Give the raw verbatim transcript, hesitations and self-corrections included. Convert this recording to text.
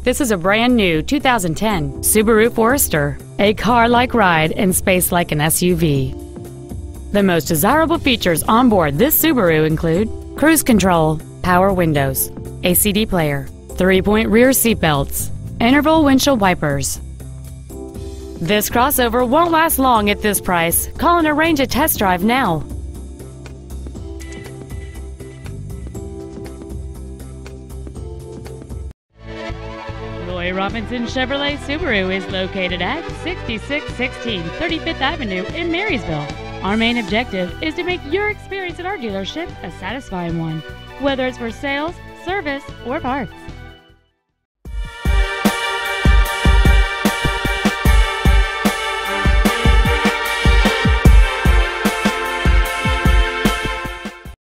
This is a brand new two thousand ten Subaru Forester, a car-like ride and space like an S U V. The most desirable features on board this Subaru include cruise control, power windows, a C D player, three-point rear seat belts, interval windshield wipers. This crossover won't last long at this price. Call and arrange a test drive now. Roy Robinson Chevrolet Subaru is located at sixty-six sixteen thirty-fifth Avenue in Marysville. Our main objective is to make your experience at our dealership a satisfying one, whether it's for sales, service, or parts.